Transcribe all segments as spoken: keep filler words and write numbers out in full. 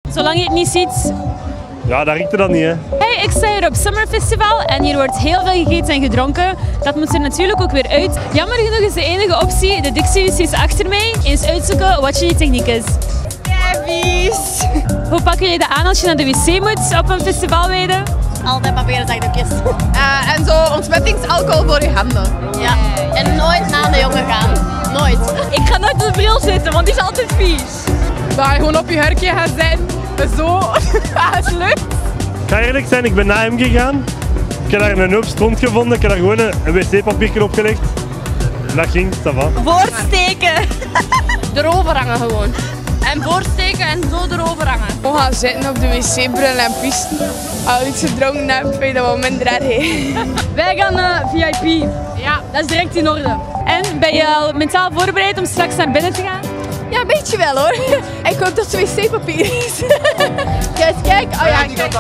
Zolang je het niet ziet. Ja, dat riekt er dan niet, hè. Hey, ik sta hier op Summer Festival en hier wordt heel veel gegeten en gedronken. Dat moet er natuurlijk ook weer uit. Jammer genoeg is de enige optie, de Dixie is achter mij, eens uitzoeken wat je techniek is. Ja, vies. Hoe pak je dat aan als je naar de wc moet op een festivalweide? Altijd papieren zakdoekjes. Uh, en zo ontsmettingsalcohol voor je handen. Ja, en nooit naar de jongen gaan. Nooit. Ik ga nooit op de bril zitten, want die is altijd vies. Dat je gewoon op je hurkje gaat zitten, zo, dat is leuk. Ik ga eerlijk zijn, ik ben naar hem gegaan. Ik heb daar een hoop stront gevonden, ik heb daar gewoon een wc-papiertje opgelegd. En dat ging, ça va. Voorsteken. Erover hangen gewoon. En voorsteken en zo erover hangen. We gaan zitten op de wc-bril en pisten. Als ik iets gedronken heb, vind je dat wel minder erg. Wij gaan naar V I P. Ja. Dat is direct in orde. En ben je al mentaal voorbereid om straks naar binnen te gaan? Ja, een beetje wel hoor. Ik hoop dat het wc-papier is. Kijk, kijk. Oh ja, kijk.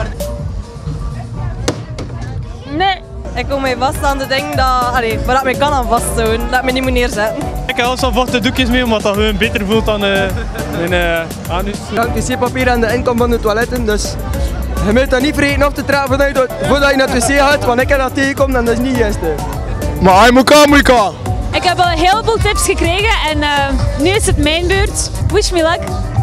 Nee. Ik kom mij vast aan de ding dat, allee, waar ik mij kan aan vasthouden. Dat ik me niet moet neerzetten. Ik heb altijd vaste doekjes mee, omdat dat gewoon beter voelt dan uh, mijn uh, anus. Er hangt wc-papier aan de inkom van de toiletten, dus je moet dat niet vergeten af te trappen voordat je naar het wc gaat, want ik heb dat tegenkomt en dat is niet juist. Maar hij moet komen, moet komen. Ik heb al een heleboel tips gekregen en uh, nu is het mijn beurt. Wish me luck.